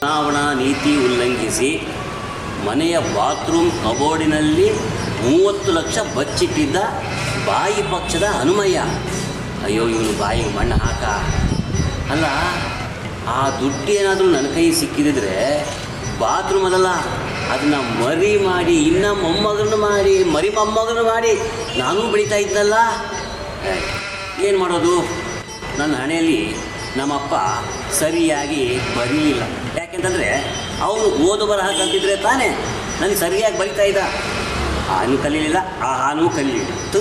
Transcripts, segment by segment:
ಚುನಾವಣಾ ನೀತಿ ಉಲ್ಲಂಘಿಸಿ ಮನೆಯ ಬಾತ್ರೂಮ್ ಕಬೋರ್ಡಿನಲ್ಲಿ 30 ಲಕ್ಷ ಬಚ್ಚಿಟ್ಟಿದ್ದ ಬಾಯಿ ಪಕ್ಷದ ಹನುಮಯ್ಯ. ಅಯ್ಯೋ ಇವನು ಬಾಯಿಗೆ ಮಣ್ಣು ಹಾಕ. ಅಲ್ಲ, ಆ ದುಡ್ಡು ಏನಾದರೂ ನನ್ನ ಕೈ ಸಿಕ್ಕಿದ್ರೆ ಬಾತ್ರೂಮಲ್ಲ ಅದನ್ನು ಮರಿ ಮಾಡಿ ಇನ್ನು ಮೊಮ್ಮಗನ್ನು ಮಾಡಿ ಮೊಮ್ಮಗನ್ನು ಮಾಡಿ ನಾನೂ ಬೆಳೀತಾ ಇದ್ದಲ್ಲ. ಏನು ಮಾಡೋದು? ನನ್ನ ಹಣೆಯಲ್ಲಿ ನಮ್ಮಪ್ಪ ಸರಿಯಾಗಿ ಬರೀಲಿಲ್ಲ. ಯಾಕೆಂತಂದರೆ ಅವನು ಓದು ಬರಹ ಕಲ್ತಿದ್ರೆ ತಾನೇ ನನಗೆ ಸರಿಯಾಗಿ ಬರಿತಾ ಇದ್ದ. ಆನು ಕಲೀಲಿಲ್ಲ, ಆ ಹಾನೂ ಕಲೀಲಿಲ್ಲ.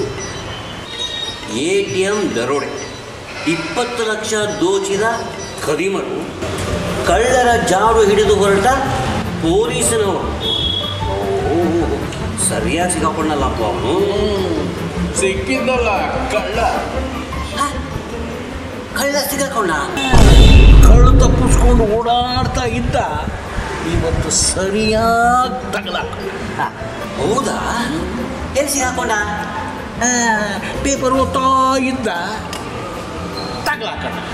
ATM ದರೋಡೆ, 20 ಲಕ್ಷ ದೋಚಿದ ಖದೀಮರು, ಕಳ್ಳರ ಜಾಡು ಹಿಡಿದು ಹೊರಟ ಪೊಲೀಸನವರು. ಸರಿಯಾಗಿ ಸಿಗಾಕೊಂಡಲ್ಲಪ್ಪ ಅವನು. ಸಿಕ್ಕಿದ್ದಲ್ಲ ಕಳ್ಳ. ಕಳ್ಳ ಸಿಗಾಕೊಂಡ. ಕಳ್ಳು ತಪ್ಪಿಸ್ಕೊಂಡು ಓಡಾಡ್ತಾ ಇದ್ದ. ಇವತ್ತು ಸರಿಯಾಗಿ ತಗಲ. ಹೌದಾ? ಎಲ್ಲಿ ಸಿಗಾಕೊಂಡ? ಪೇಪರ್ ಓದ್ತಾ ಇದ್ದ, ತಗಲಾಕಣ್ಣ.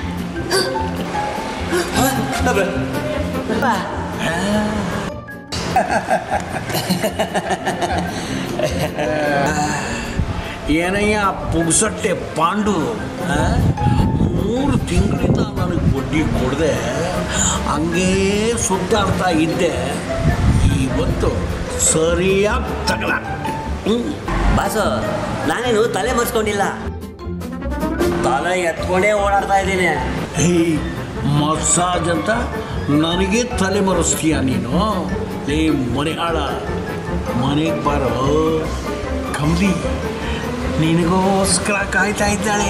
ಏನಯ್ಯ ಪುಗ್ಸಟ್ಟೆ ಪಾಂಡು, 3 ತಿಂಗಳಿಂದ ನನಗೆ ಬಡ್ಡಿ ಕೊಡದೆ ಹಂಗೇ ಸುತ್ತಾಡ್ತಾ ಇದ್ದೆ. ಇವತ್ತು ಸರಿಯಾಗಿ ತಗಲಾಕ್ಬಿಟ್ಟೆ. ಬಾಸು, ನಾನೇನು ತಲೆ ಮರೆಸ್ಕೊಂಡಿಲ್ಲ, ತಲೆ ಎತ್ಕೊಂಡೇ ಓಡಾಡ್ತಾ ಇದ್ದೀನಿ. ಮಸಾಜ್ ಅಂತ ನನಗೆ ತಲೆ ಮರೆಸ್ತೀಯ ನೀನು? ಮನೆಗಾಳ, ಮನೆಗೆ ಬಾರೋ ಕಂಬಿ, ನಿನಗೋಸ್ಕರ ಕಾಯ್ತಾ ಇದ್ದಾಳೆ.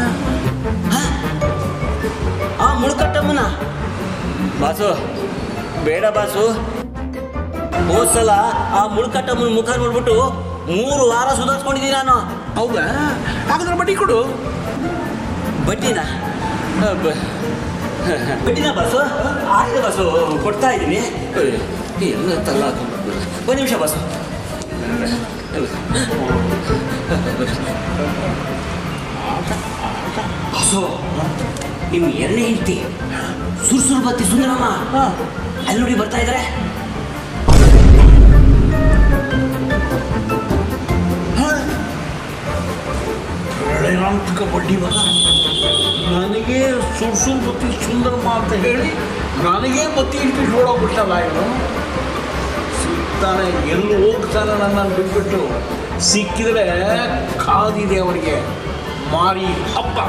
ಆ ಮುಳ್ಕಟ್ಟಮ್ಮನ? ಬಾಸು ಬೇಡ ಬಾಸು. ಹೋದ್ಸಲ ಆ ಮುಳ್ಕಟ್ಟಮ್ಮನ ಮುಖ ನೋಡ್ಬಿಟ್ಟು 3 ವಾರ ಸುಧಾರಿಸ್ಕೊಂಡಿದ್ದೀನಿ ನಾನು. ಹೌದಾ? ಹಾಗಾದ್ರೆ ಬಡ್ಡಿ ಕೊಡು. ಬಡ್ಡಿನ? ಬಡ್ಡಿನ ಬಾಸು? ಆಯ್ತು ಬಾಸು, ಕೊಡ್ತಾ ಇದ್ದೀನಿ. ಎಲ್ಲ ತಲ್ಲ ಒಂದು ನಿಮಿಷ ಬಾಸು. ಬಾಸು, ನಿಮ್ಮ 2ನೇ ಹೆಂಡತಿ ಸುರ್ಸುರು ಬತ್ತಿ ಸುಂದರಮ್ಮ ಅಲ್ಲಿ ನೋಡಿ ಬರ್ತಾ ಇದ್ದಾರೆ. ಬಡ್ಡಿ ಮಗ ನನಗೆ ಸುರ್ಸುರು ಬತ್ತಿ ಸುಂದರಮ್ಮ ಅಂತ ಹೇಳಿ ನನಗೆ ಬತ್ತಿ ಇಟ್ಬಿಟ್ಟು ಓಡೋಗ್ಬಿಟ್ಟಲ್ಲ. ಇವನು ಸಿಗ್ತಾನೆ, ಎಲ್ಲಿ ಹೋಗ್ತಾನೆ ನನ್ನನ್ನು ಬಿಟ್ಬಿಟ್ಟು. ಸಿಕ್ಕಿದ್ರೆ ಕಾದಿದೆ ಅವರಿಗೆ ಮಾರಿ ಹಬ್ಬ.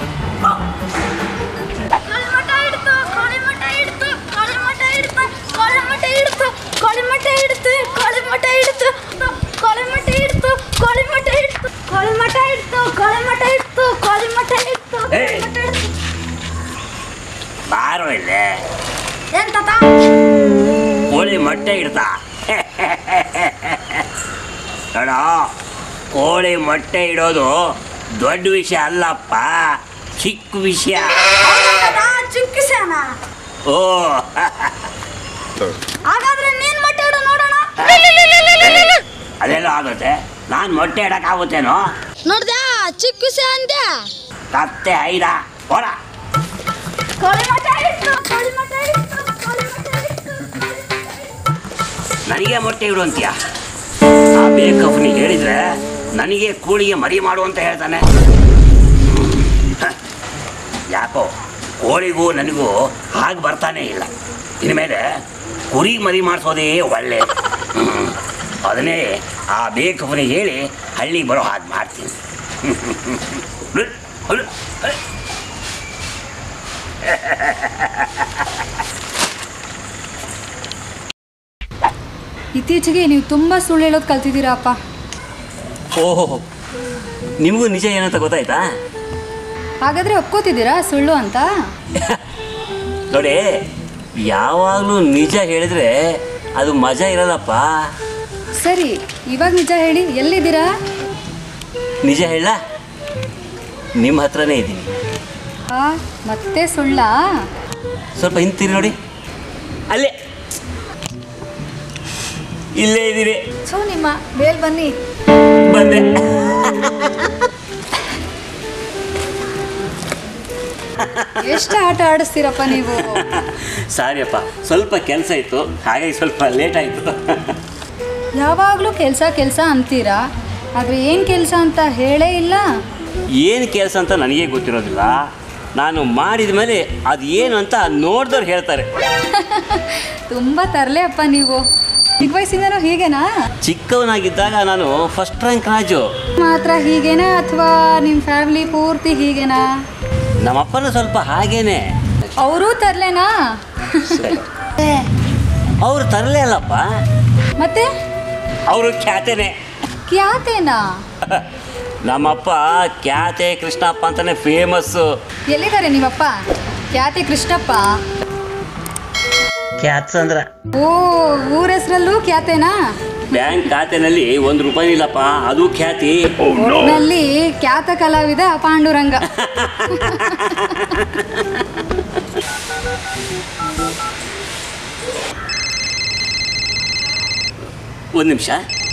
ಬಾರೋ ಇಲ್ಲೇ. ಕೋಳಿ ಮೊಟ್ಟೆ ಇಡ್ತಾ ನೋಡ, ಕೋಳಿ ಮೊಟ್ಟೆ ಇಡೋದು ದೊಡ್ಡ ವಿಷಯ ಅಲ್ಲಪ್ಪ, ಚಿಕ್ಕ ವಿಷಯ. ಓ, ಅದೆಲ್ಲ ಆಗುತ್ತೆ. ನಾನು ಮೊಟ್ಟೆ ಇಡಕ್ಕಾಗುತ್ತೇನೋ? ನೋಡ್ದ ಚಿಕ್ಕ ವಿಷಯ ಅಂದೆ. ಕತ್ತೆ ಐದ ಹೊರ. ನನಗೆ ಮೊಟ್ಟೆ ಇಡು ಅಂತೀಯ? ಆ ಬೇಕಫ್ನಿಗೆ ಹೇಳಿದ್ರೆ ನನಗೆ ಕೋಳಿಗೆ ಮರಿ ಮಾಡು ಅಂತ ಹೇಳ್ತಾನೆ. ಯಾಕೋ ಕೋಳಿಗೂ ನನಗೂ ಹಾಗೆ ಬರ್ತಾನೆ ಇಲ್ಲ. ಇನ್ಮೇಲೆ ಕುರಿಗೆ ಮರಿ ಮಾಡಿಸೋದೇ ಒಳ್ಳೆ. ಅದನ್ನೇ ಆ ಬೇಕಫ್ನಿಗೆ ಹೇಳಿ ಹಳ್ಳಿಗೆ ಬರೋ ಹಾಗೆ ಮಾಡ್ತೀನಿ. ಇತ್ತೀಚೆಗೆ ನೀವು ತುಂಬ ಸುಳ್ಳು ಹೇಳೋದು ಕಲ್ತಿದ್ದೀರಪ್ಪ. ಓಹೋ, ನಿಮಗೂ ನಿಜ ಏನಂತ ಗೊತ್ತಾಯ್ತಾ? ಹಾಗಾದರೆ ಒಪ್ಕೋತಿದ್ದೀರಾ ಸುಳ್ಳು ಅಂತ? ನೋಡಿ, ಯಾವಾಗಲೂ ನಿಜ ಹೇಳಿದ್ರೆ ಅದು ಮಜಾ ಇರಲ್ಲಪ್ಪ. ಸರಿ, ಇವಾಗ ನಿಜ ಹೇಳಿ, ಎಲ್ಲಿದ್ದೀರಾ? ನಿಜ ಹೇಳ, ನಿಮ್ಮ ಹತ್ರನೇ ಇದ್ದೀನಿ. ಮತ್ತೆ ಸುಳ್ಳ? ಸ್ವಲ್ಪ ಹಿಂತೀರಿ ನೋಡಿ, ಅಲ್ಲೇ ಇಲ್ಲೇ ಇದ್ದೀರಿ. ಸೊ ನಿಮ್ಮ ಬೇಲ್ ಬನ್ನಿ. ಬಂದೆ. ಎಷ್ಟು ಆಟ ಆಡಿಸ್ತೀರಪ್ಪ ನೀವು. ಸಾರಿಯಪ್ಪ, ಸ್ವಲ್ಪ ಕೆಲಸ ಇತ್ತು, ಹಾಗಾಗಿ ಸ್ವಲ್ಪ ಲೇಟ್ ಆಯಿತು. ಯಾವಾಗಲೂ ಕೆಲಸ ಕೆಲಸ ಅಂತೀರಾ, ಆದರೆ ಏನು ಕೆಲಸ ಅಂತ ಹೇಳೇ ಇಲ್ಲ. ಏನು ಕೆಲಸ ಅಂತ ನನಗೇ ಗೊತ್ತಿರೋದಿಲ್ಲ. ನಾನು ಮಾಡಿದ ಮೇಲೆ ಅದು ಏನು ಅಂತ ನೋಡಿದವ್ರು ಹೇಳ್ತಾರೆ. ತುಂಬ ತರಲೆ ಅಪ್ಪ ನೀವು. ಚಿಕ್ಕ ವಯಸ್ಸಿಂದನೂ ಹೀಗೇನಾ? ಚಿಕ್ಕವನಾಗಿದ್ದಾಗ ನಾನು ಫಸ್ಟ್ ರ್ಯಾಂಕ್ ರಾಜು. ಮಾತ್ರ ಹೀಗೇನಾ ಅಥವಾ ನಿಮ್ಮ ಫ್ಯಾಮಿಲಿ ಪೂರ್ತಿ ಹೀಗೇನಾ? ನಮ್ಮಪ್ಪನ ಸ್ವಲ್ಪ ಹಾಗೇನೆ. ಅವರೂ ತರಲೆನಾ? ಅವರು ತರಲೇ ಅಲ್ಲಪ್ಪ, ಮತ್ತೆ ಅವರು ಖ್ಯಾತೆನೆ. ಕ್ಯಾತೇನಾ? ನಮ್ಮಪ್ಪ ಖ್ಯಾತೆ ಕೃಷ್ಣಪ್ಪ ಅಂತಾನೆ ಫೇಮಸ್ಸು. ಎಲ್ಲಿದ್ದಾರೆ ನಿಮ್ಮಪ್ಪ? ಖ್ಯಾತಿ ಕೃಷ್ಣಪ್ಪ. ಖ್ಯಾತ್ಸಂದ್ರ. ಓ, ಊರ ಹೆಸರಲ್ಲೂ ಖ್ಯಾತೇನಾ? ಬ್ಯಾಂಕ್ ಖಾತೆನಲ್ಲಿ ₹1 ಇಲ್ಲಪ್ಪ, ಅದು ಖ್ಯಾತಿ. ಒಟ್ನಲ್ಲಿ ಖ್ಯಾತ ಕಲಾವಿದ ಪಾಂಡುರಂಗ. ಒಂದು ನಿಮಿಷ.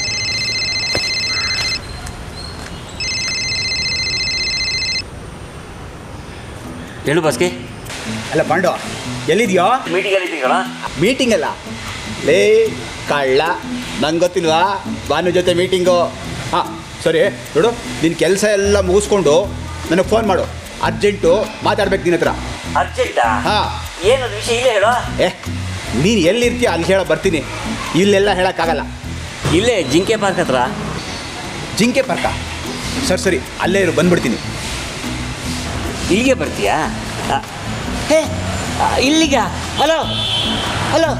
ಹೇಳು ಬಾಸ್ಗೆ. ಅಲ್ಲ ಪಾಂಡು, ಎಲ್ಲಿದೆಯೋ? ಮೀಟಿಂಗಲ್ಲಿ ಇದ್ದೀಗಳ? ಮೀಟಿಂಗ್ ಅಲ್ಲ ಲೇ ಕಳ್ಳ, ನಂಗೆ ಗೊತ್ತಿಲ್ವಾ ಭಾನು ಜೊತೆ ಮೀಟಿಂಗು. ಹಾಂ ಸರಿ ನೋಡು, ನಿನ್ನ ಕೆಲಸ ಎಲ್ಲ ಮುಗಿಸ್ಕೊಂಡು ನನಗೆ ಫೋನ್ ಮಾಡು, ಅರ್ಜೆಂಟು ಮಾತಾಡ್ಬೇಕು ನಿನ್ನ ಹತ್ರ. ಅರ್ಜೆಂಟಾ? ಹಾಂ. ಏನದು ವಿಷಯ ಇಲ್ಲೇ ಹೇಳೋ. ನೀನು ಎಲ್ಲಿರ್ತೀಯ ಅಲ್ಲಿ ಹೇಳೋ, ಬರ್ತೀನಿ. ಇಲ್ಲೆಲ್ಲ ಹೇಳೋಕ್ಕಾಗಲ್ಲ. ಇಲ್ಲೇ ಜಿಂಕೆ ಪಾರ್ಕ್ ಹತ್ರ. ಜಿಂಕೆ ಪಾರ್ಕ? ಸರಿ ಅಲ್ಲೇ ಇರು, ಬಂದ್ಬಿಡ್ತೀನಿ. ಇಲ್ಲಿಗೆ ಬರ್ತೀಯಾ? ಹೇ, ಇಲ್ಲಿಗ? Hello hello.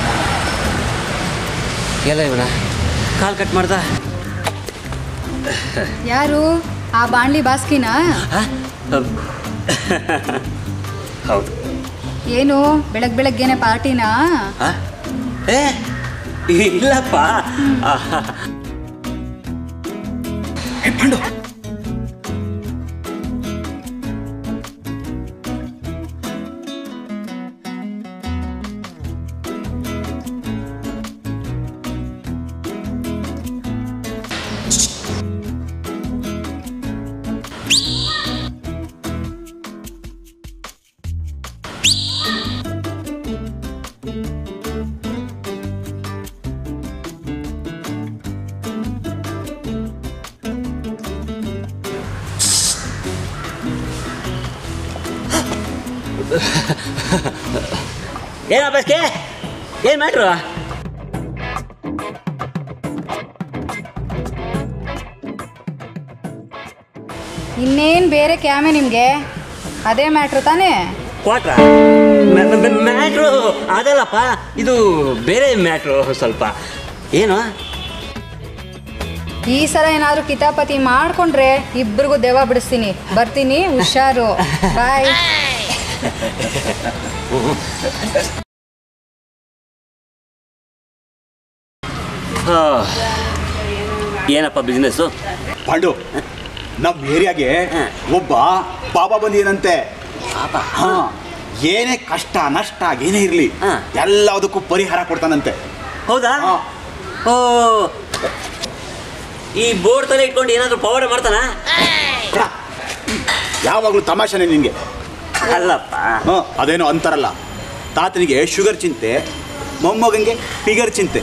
ಎಲ್ಲ ಇವನ ಕಾಲ್ ಕಟ್ ಮಾಡ್ದ. ಯಾರು? ಆ ಬಾಣ್ಲಿ ಬಾಸ್ಕಿನಾ? ಹೌದು. ಏನು ಬೆಳಗ್ಗೆನೆ ಪಾರ್ಟಿನಾ? ಏ ಇಲ್ಲಪ್ಪ. ಪಾಂಡು, ಏನ ಬಸ್ಗೆ, ಏನು ಮಾಡ್ರು? ಇನ್ನೇನು ಬೇರೆ ಕ್ಯಾಮೆ ನಿಮಗೆ? ಅದೇ ಮ್ಯಾಟ್ರು ತಾನೇ? ಕ್ವಾಟ್ರಾ ಮ್ಯಾಟ್ರು ಅದಲ್ಲಪ್ಪ, ಇದು ಬೇರೆ ಮ್ಯಾಟ್ರು ಸ್ವಲ್ಪ. ಏನು ಈ ಸಲ ಏನಾದರೂ ಕಿತಾಪತಿ ಮಾಡ್ಕೊಂಡ್ರೆ ಇಬ್ಬರಿಗೂ ದೆವ್ವ ಬಿಡಿಸ್ತೀನಿ. ಬರ್ತೀನಿ, ಹುಷಾರು. ಬಾಯ್. ಏನಪ್ಪ ಬಿಸ್ನೆಸ್ಸು? ಪಾಂಡು, ನಮ್ಮ ಏರಿಯಾಗೆ ಒಬ್ಬ ಬಾಬಾ ಬಂದಿಏನಂತೆ. ಹಾಂ, ಏನೇ ಕಷ್ಟ ನಷ್ಟ ಏನೇ ಇರಲಿ ಎಲ್ಲದಕ್ಕೂ ಪರಿಹಾರ ಕೊಡ್ತಾನಂತೆ. ಹೌದಾ? ಓ, ಈ ಬೋರ್ಡ್ ತಲೆ ಇಟ್ಕೊಂಡು ಏನಾದರೂ ಪವಾಡ ಮಾಡ್ತಾನ? ಯಾವಾಗಲೂ ತಮಾಷೆನೇ ನಿನಗೆ. ಅಲ್ಲಪ್ಪ, ಅದೇನೋ ಅಂತಾರಲ್ಲ, ತಾತನಿಗೆ ಶುಗರ್ ಚಿಂತೆ, ಮೊಮ್ಮಗನಿಗೆ ಫಿಗರ್ ಚಿಂತೆ.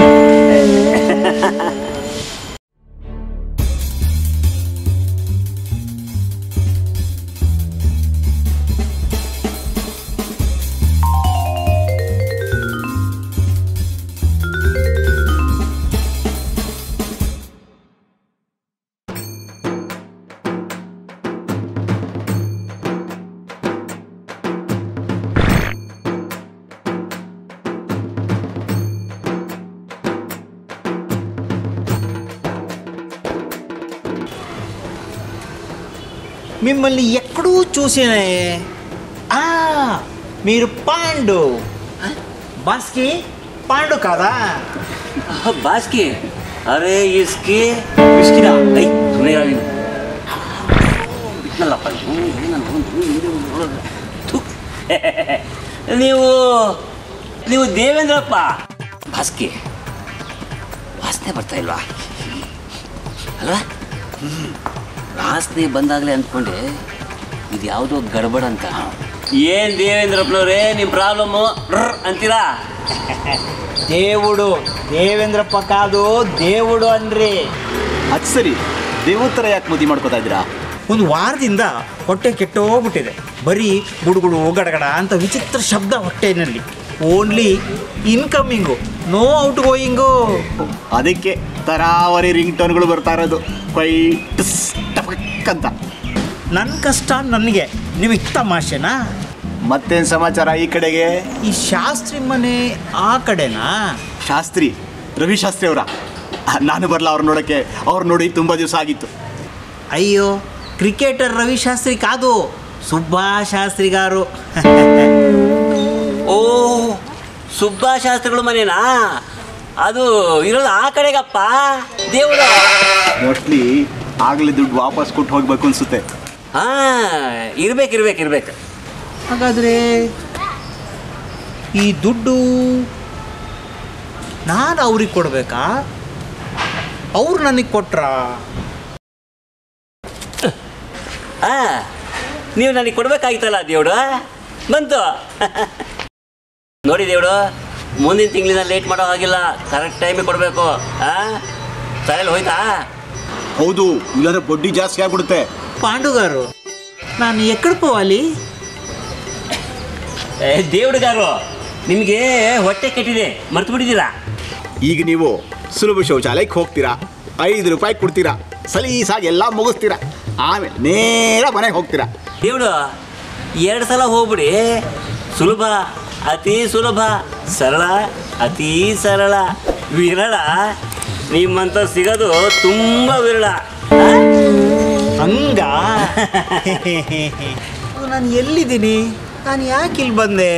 మిమ్మల్ని ఎక్కడూ చూసినే. మీరు పాండు. బాస్కి పాండు కాదా? बास्की? अरे इसकी విస్కిరా? ನೀವು ದೇವೇಂದ್ರಪ್ಪ. ಬಾಸ್ಕಿ ವಾಸನೆ ಬರ್ತಾ ಇಲ್ವಾ? ಅಲ್ವಾ? ವಾಸನೆ ಬಂದಾಗಲೇ ಅಂದ್ಕೊಂಡೆ ಇದು ಯಾವುದೋ ಗಡ್ಬಡ ಅಂತ. ಏನು ದೇವೇಂದ್ರಪ್ಪನವ್ರೇ ನಿಮ್ಮ ಪ್ರಾಬ್ಲಮ್ಮು ಅಂತೀರಾ? దేవుడు ದೇವೇಂದ್ರಪ್ಪ ಕಾದು దేవుడు ಅನ್ರಿ. ಅದು ಸರಿ, ದೇವ್ರ ಥರ ಯಾಕೆ ಮದುವೆ ಮಾಡ್ಕೋತಾ ಇದ್ದೀರಾ? ಒಂದು ವಾರದಿಂದ ಹೊಟ್ಟೆ ಕೆಟ್ಟೋಗ್ಬಿಟ್ಟಿದೆ. ಬರೀ ಗುಡುಗುಡು ಗಡಗಡ ಅಂತ ವಿಚಿತ್ರ ಶಬ್ದ ಹೊಟ್ಟೆನಲ್ಲಿ. Only incoming, no out going ತರಾವರಿ ರಿಂಗ್ ಟೋನ್ಗಳು ಬರ್ತಾ ಇರೋದು, ಕ್ವೈಟ್ ಟಪಕ್ ಅಂತ. ನನ್ನ ಕಷ್ಟ ನನಗೆ, ನಿಮಗೆ ತಮಾಷೆನಾ? ಮತ್ತೇನು ಸಮಾಚಾರ ಈ ಕಡೆಗೆ? ಈ ಶಾಸ್ತ್ರಿ ಮನೆ ಆ ಕಡೆನಾ? ಶಾಸ್ತ್ರಿ, ರವಿ ಶಾಸ್ತ್ರಿ ಅವರ? ನಾನು ಬರಲ್ಲ ಅವ್ರು ನೋಡೋಕ್ಕೆ. ಅವ್ರು ನೋಡಿ ತುಂಬ ದಿವಸ ಆಗಿತ್ತು. ಅಯ್ಯೋ, ಕ್ರಿಕೆಟರ್ ರವಿ ಶಾಸ್ತ್ರಿ ಕಾದು, ಸುಭಾಷ್ ಶಾಸ್ತ್ರಿ ಗಾರು. ಓ, ಸುಬ್ಬಾಷ್ ಶಾಸ್ತ್ರಿಗಳ ಮನೇನಾ? ಅದು ಇರೋದು ಆ ಕಡೆಗಪ್ಪ. ದೇವ್ರ ಮೋಸ್ಟ್ಲಿ ಆಗಲೇ ದುಡ್ಡು ವಾಪಸ್ ಕೊಟ್ಟು ಹೋಗ್ಬೇಕು ಅನ್ಸುತ್ತೆ. ಹಾಂ, ಇರ್ಬೇಕು. ಹಾಗಾದರೆ ಈ ದುಡ್ಡು ನಾನು ಅವ್ರಿಗೆ ಕೊಡಬೇಕಾ, ಅವ್ರು ನನಗೆ ಕೊಟ್ರಾ? ನೀವು ನನಗೆ ಕೊಡ್ಬೇಕಾಗಿತ್ತಲ್ಲ ದೇವ್ಡು, ಬಂತು. ನೋಡಿ ದೇವ್ಡು, ಮುಂದಿನ ತಿಂಗಳಿಂದ ಲೇಟ್ ಮಾಡೋ ಹಾಗಿಲ್ಲ, ಕರೆಕ್ಟ್ ಟೈಮಿಗೆ ಕೊಡಬೇಕು. ತಲೆಯಲ್ಲಿ ಹೋಯ್ತಾ? ಹೌದು, ಇಲ್ಲಾಂದ್ರೆ ಬಡ್ಡಿ ಜಾಸ್ತಿ ಆಗ್ಬಿಡುತ್ತೆ. ಪಾಂಡುಗಾರು, ನಾನು ಎಕ್ಕಡ ಪೋవాలి? ದೇವ್ಡುಗಾರು, ನಿಮಗೆ ಹೊಟ್ಟೆ ಕೆಟ್ಟಿದೆ, ಮರ್ತು ಬಿಟ್ಟಿದ್ದೀರಾ? ಈಗ ನೀವು ಸುಲಭ ಶೌಚಾಲಯಕ್ಕೆ ಹೋಗ್ತೀರಾ, 5 ರೂಪಾಯಿ ಕೊಡ್ತೀರಾ, ಸಲೀಸಾಗಿ ಎಲ್ಲ ಮುಗಿಸ್ತೀರಾ, ಆಮೇಲೆ ನೇರ ಮನೆಗೆ ಹೋಗ್ತೀರಾ. ದೇವ್ಡು 2 ಸಲ ಹೋಗ್ಬಿಡಿ. ಸುಲಭ, ಅತಿ ಸುಲಭ, ಸರಳ, ಅತಿ ಸರಳ, ವಿರಳ. ನಿಮ್ಮಂತ ಸಿಗೋದು ತುಂಬ ವಿರಳ. ಹಂಗ ನಾನು ಎಲ್ಲಿದ್ದೀನಿ? ನಾನು ಯಾಕೆ ಇಲ್ಲಿ ಬಂದೆ?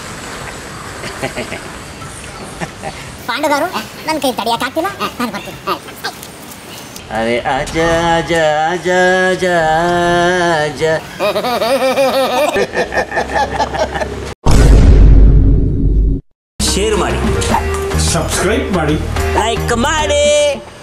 ಪಾಂಡುಗಾರು, ನನ್ನ ಕೈ ತಡಿಯಕ್ಕಾಗ್ತಿಲ್ಲ, ನಾನು ಬರ್ತೀನಿ. ಅರೆ ಅಜ ಅಜ ಅಜ ಅಜ ಅಜ. ಶೇರ್ ಮಾಡಿ, ಸಬ್ಸ್ಕ್ರೈಬ್ ಮಾಡಿ, ಲೈಕ್ ಮಾಡಿ.